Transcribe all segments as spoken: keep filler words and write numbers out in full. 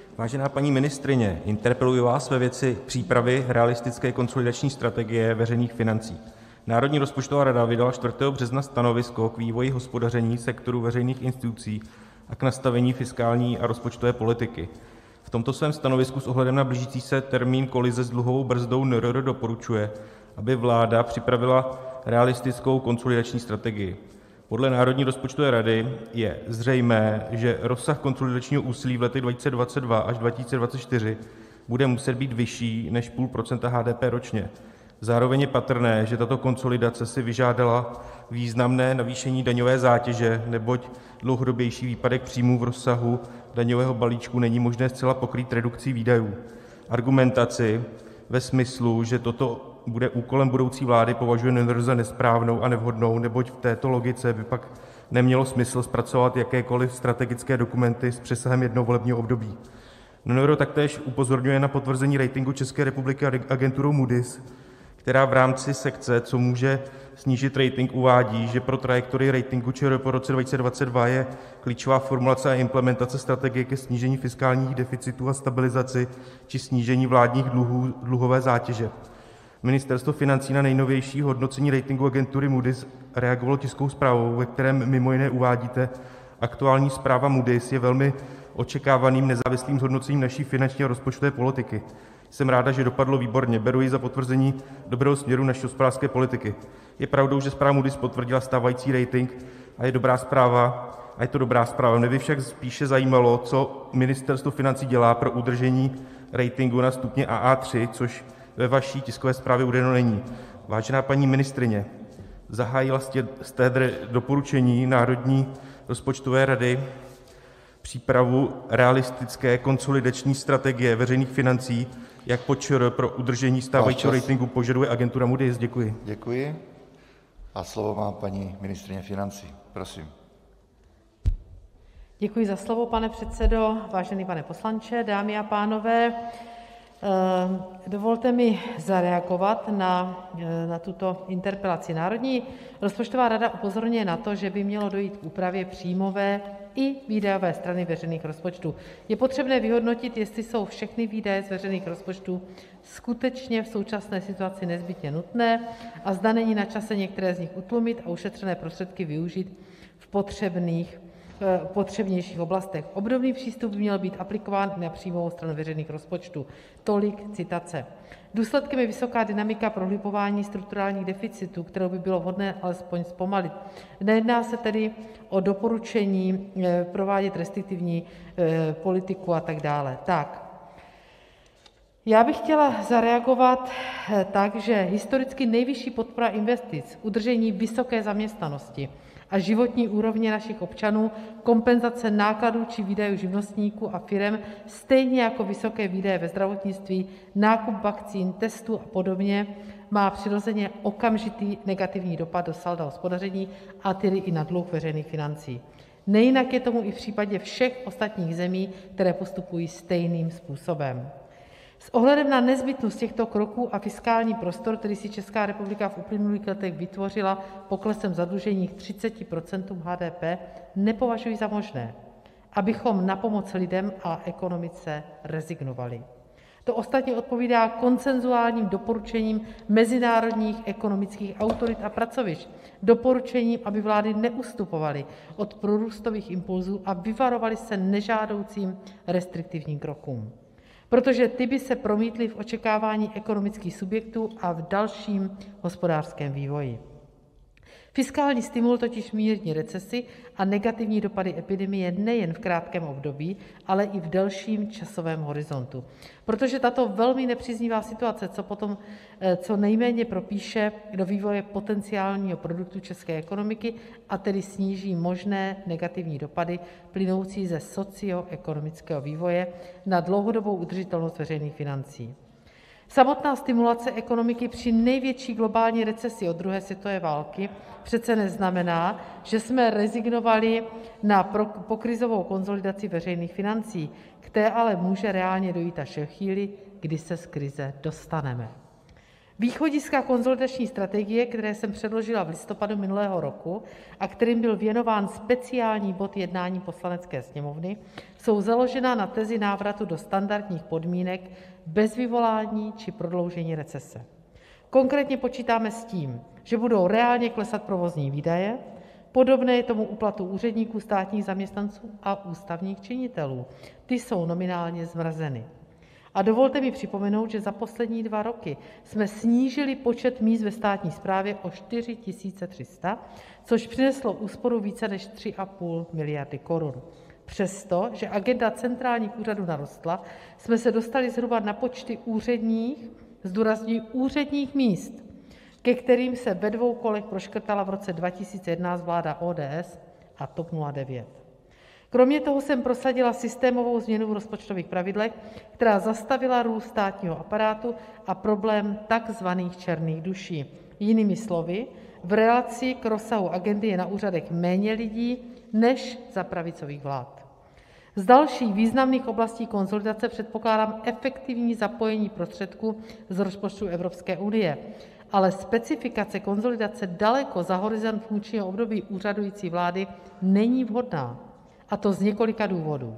Vážená paní ministryně, interpeluji vás ve věci přípravy realistické konsolidační strategie veřejných financí. Národní rozpočtová rada vydala čtvrtého března stanovisko k vývoji hospodaření sektoru veřejných institucí a k nastavení fiskální a rozpočtové politiky. V tomto svém stanovisku s ohledem na blížící se termín kolize s dluhovou brzdou N R R doporučuje, aby vláda připravila realistickou konsolidační strategii. Podle Národní rozpočtové rady je zřejmé, že rozsah konsolidačního úsilí v letech dva tisíce dvacet dva až dva tisíce dvacet čtyři bude muset být vyšší než půl procenta H D P ročně. Zároveň je patrné, že tato konsolidace si vyžádala významné navýšení daňové zátěže, neboť dlouhodobější výpadek příjmů v rozsahu daňového balíčku není možné zcela pokrýt redukcí výdajů. Argumentaci ve smyslu, že toto bude úkolem budoucí vlády, považuje N R R za nesprávnou a nevhodnou, neboť v této logice by pak nemělo smysl zpracovat jakékoliv strategické dokumenty s přesahem jednoho volebního období. N R R taktéž upozorňuje na potvrzení ratingu České republiky agenturou Moody's, která v rámci sekce Co může snížit rating uvádí, že pro trajektorii ratingu ČR po roce dva tisíce dvacet dva je klíčová formulace a implementace strategie ke snížení fiskálních deficitů a stabilizaci či snížení vládních dluhů, dluhové zátěže. Ministerstvo financí na nejnovější hodnocení ratingu agentury Moody's reagovalo tiskovou zprávou, ve kterém mimo jiné uvádíte: aktuální zpráva Moody's je velmi očekávaným nezávislým zhodnocením naší finanční a rozpočtové politiky. Jsem ráda, že dopadlo výborně, beru ji za potvrzení dobrého směru naší hospodářské politiky. Je pravdou, že zpráva Moody's potvrdila stávající rating a je dobrá zpráva, a je to dobrá zpráva. Mě by však spíše zajímalo, co Ministerstvo financí dělá pro udržení ratingu na stupni A A tři, což ve vaší tiskové zprávě uvedeno není. Vážená paní ministryně, zahájila jste doporučení Národní rozpočtové rady přípravu realistické konsolidační strategie veřejných financí, jak po ČR pro udržení stávajícího ratingu požaduje agentura Moody's? Děkuji. Děkuji a slovo má paní ministryně financí. Prosím. Děkuji za slovo, pane předsedo. Vážený pane poslanče, dámy a pánové, dovolte mi zareagovat na, na tuto interpelaci. Národní rozpočtová rada upozorňuje na to, že by mělo dojít k úpravě příjmové i výdajové strany veřejných rozpočtů. Je potřebné vyhodnotit, jestli jsou všechny výdaje z veřejných rozpočtů skutečně v současné situaci nezbytně nutné a zda není na čase některé z nich utlumit a ušetřené prostředky využít v potřebných potřebnějších oblastech. Obdobný přístup by měl být aplikován i na příjmovou stranu veřejných rozpočtů. Tolik citace. Důsledkem je vysoká dynamika prohlubování strukturálních deficitů, kterou by bylo vhodné alespoň zpomalit. Nejedná se tedy o doporučení provádět restriktivní politiku a tak dále. Tak, já bych chtěla zareagovat tak, že historicky nejvyšší podpora investic, udržení vysoké zaměstnanosti a životní úrovně našich občanů, kompenzace nákladů či výdajů živnostníků a firem, stejně jako vysoké výdaje ve zdravotnictví, nákup vakcín, testů a podobně, má přirozeně okamžitý negativní dopad do salda hospodaření, a tedy i na dluh veřejných financí. Nejinak je tomu i v případě všech ostatních zemí, které postupují stejným způsobem. S ohledem na nezbytnost těchto kroků a fiskální prostor, který si Česká republika v uplynulých letech vytvořila poklesem zadlužení k třiceti procentům H D P, nepovažuji za možné, abychom na pomoc lidem a ekonomice rezignovali. To ostatně odpovídá konsenzuálním doporučením mezinárodních ekonomických autorit a pracovišť, doporučením, aby vlády neustupovaly od prorůstových impulzů a vyvarovaly se nežádoucím restriktivním krokům, protože ty by se promítly v očekávání ekonomických subjektů a v dalším hospodářském vývoji. Fiskální stimul totiž mírní recesi a negativní dopady epidemie nejen v krátkém období, ale i v delším časovém horizontu. Protože tato velmi nepříznivá situace, co potom co nejméně propíše do vývoje potenciálního produktu české ekonomiky, a tedy sníží možné negativní dopady plynoucí ze socioekonomického vývoje na dlouhodobou udržitelnost veřejných financí. Samotná stimulace ekonomiky při největší globální recesi od druhé světové války přece neznamená, že jsme rezignovali na pokrizovou konsolidaci veřejných financí, které ale může reálně dojít až ve chvíli, kdy se z krize dostaneme. Východiska konsolidační strategie, které jsem předložila v listopadu minulého roku a kterým byl věnován speciální bod jednání Poslanecké sněmovny, jsou založena na tezi návratu do standardních podmínek bez vyvolání či prodloužení recese. Konkrétně počítáme s tím, že budou reálně klesat provozní výdaje, podobné je tomu u platů úředníků, státních zaměstnanců a ústavních činitelů. Ty jsou nominálně zmrazeny. A dovolte mi připomenout, že za poslední dva roky jsme snížili počet míst ve státní správě o čtyři tisíce tři sta, což přineslo úsporu více než tři a půl miliardy korun. Přesto, že agenda centrálních úřadů narostla, jsme se dostali zhruba na počty úředních, zdůrazňuji úředních míst, ke kterým se ve dvou kolech proškrtala v roce dva tisíce jedenáct vláda O D S a TOP nula devět. Kromě toho jsem prosadila systémovou změnu v rozpočtových pravidlech, která zastavila růst státního aparátu a problém takzvaných černých duší. Jinými slovy, v relaci k rozsahu agendy je na úřadech méně lidí než za pravicových vlád. Z dalších významných oblastí konsolidace předpokládám efektivní zapojení prostředků z rozpočtu Evropské unie, ale specifikace konsolidace daleko za horizont funkčního období úřadující vlády není vhodná, a to z několika důvodů.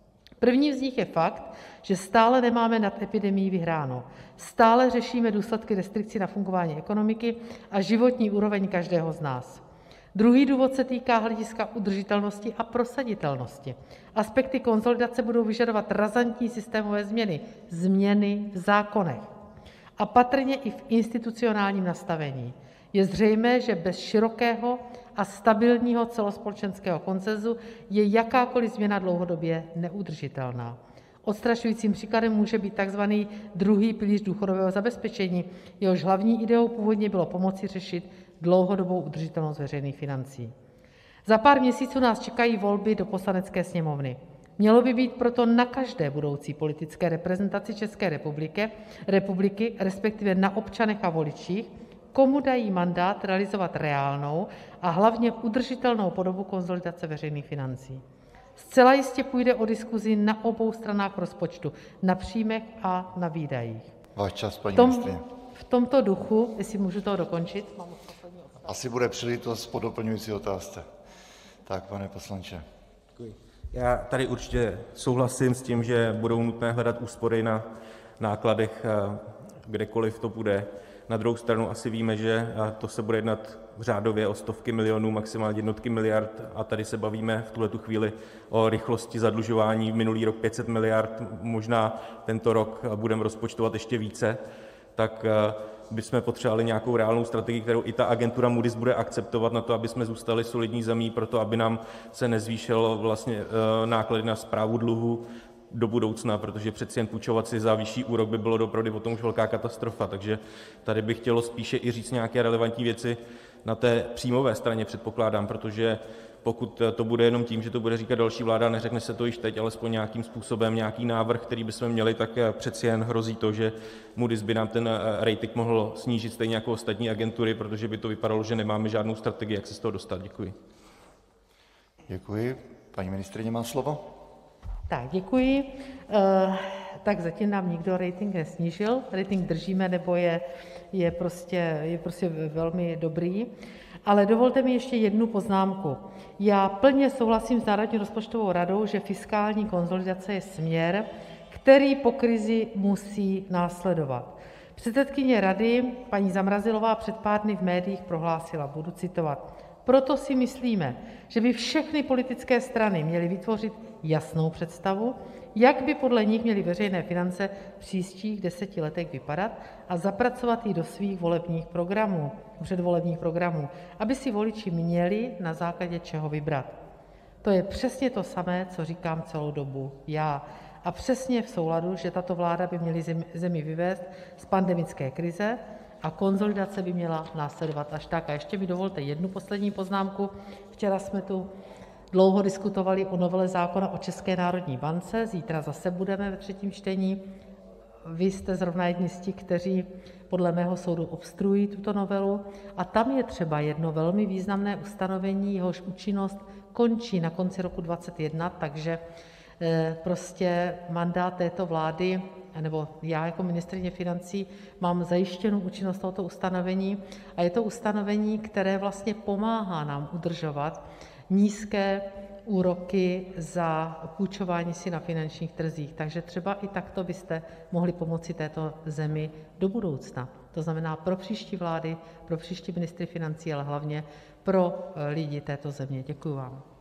První z nich je fakt, že stále nemáme nad epidemií vyhráno. Stále řešíme důsledky restrikcí na fungování ekonomiky a životní úroveň každého z nás. Druhý důvod se týká hlediska udržitelnosti a prosaditelnosti. Aspekty konsolidace budou vyžadovat razantní systémové změny, změny v zákonech a patrně i v institucionálním nastavení. Je zřejmé, že bez širokého a stabilního celospolečenského konsenzu je jakákoliv změna dlouhodobě neudržitelná. Odstrašujícím příkladem může být tzv. druhý pilíř důchodového zabezpečení, jehož hlavní ideou původně bylo pomoci řešit dlouhodobou udržitelnost veřejných financí. Za pár měsíců nás čekají volby do Poslanecké sněmovny. Mělo by být proto na každé budoucí politické reprezentaci České republiky, republiky, respektive na občanech a voličích, komu dají mandát realizovat reálnou a hlavně udržitelnou podobu konsolidace veřejných financí. Zcela jistě půjde o diskuzi na obou stranách rozpočtu, na příjmech a na výdajích. Váš čas, paní V, tom, ministryně. v tomto duchu, jestli můžu toho dokončit. Asi bude příležitost po doplňující otázce. Tak, pane poslanče. Děkuji. Já tady určitě souhlasím s tím, že budou nutné hledat úspory na nákladech, kdekoliv to bude. Na druhou stranu asi víme, že to se bude jednat řádově o stovky milionů, maximálně jednotky miliard, a tady se bavíme v tuhletu chvíli o rychlosti zadlužování. Minulý rok pět set miliard, možná tento rok budeme rozpočtovat ještě více, tak bychom potřebovali nějakou reálnou strategii, kterou i ta agentura Moody's bude akceptovat na to, aby jsme zůstali solidní zemí, proto aby nám se nezvýšil vlastně náklady na správu dluhu do budoucna, protože přeci jen půjčovat si za vyšší úrok by bylo opravdu potom už velká katastrofa. Takže tady bych chtělo spíše i říct nějaké relevantní věci na té příjmové straně, předpokládám, protože pokud to bude jenom tím, že to bude říkat další vláda, neřekne se to již teď, alespoň nějakým způsobem, nějaký návrh, který bychom měli, tak přeci jen hrozí to, že Moody's by nám ten rating mohl snížit stejně jako ostatní agentury, protože by to vypadalo, že nemáme žádnou strategii, jak se z toho dostat. Děkuji. Děkuji. Paní ministryně má slovo. Tak, děkuji. Uh, tak zatím nám nikdo rating nesnížil. Rating držíme, nebo je, je, prostě, je prostě velmi dobrý. Ale dovolte mi ještě jednu poznámku. Já plně souhlasím s Národní rozpočtovou radou, že fiskální konsolidace je směr, který po krizi musí následovat. Předsedkyně rady, paní Zamrazilová, před pár dny v médiích prohlásila, budu citovat: proto si myslíme, že by všechny politické strany měly vytvořit jasnou představu, jak by podle nich měly veřejné finance v příštích deseti letech vypadat, a zapracovat ji do svých volebních programů, předvolebních programů, aby si voliči měli na základě čeho vybrat. To je přesně to samé, co říkám celou dobu já, a přesně v souladu, že tato vláda by měla zemi vyvést z pandemické krize a konsolidace by měla následovat až tak. A ještě mi dovolte jednu poslední poznámku. Včera jsme tu dlouho diskutovali o novele zákona o České národní bance, zítra zase budeme ve třetím čtení. Vy jste zrovna jedni z těch, kteří podle mého soudu obstruují tuto novelu, a tam je třeba jedno velmi významné ustanovení, jehož účinnost končí na konci roku dvacet jedna, takže prostě mandát této vlády nebo já jako ministryně financí mám zajištěnou účinnost tohoto ustanovení a je to ustanovení, které vlastně pomáhá nám udržovat nízké úroky za půjčování si na finančních trzích, takže třeba i takto byste mohli pomoci této zemi do budoucna. To znamená pro příští vlády, pro příští ministry financí, ale hlavně pro lidi této země. Děkuji vám.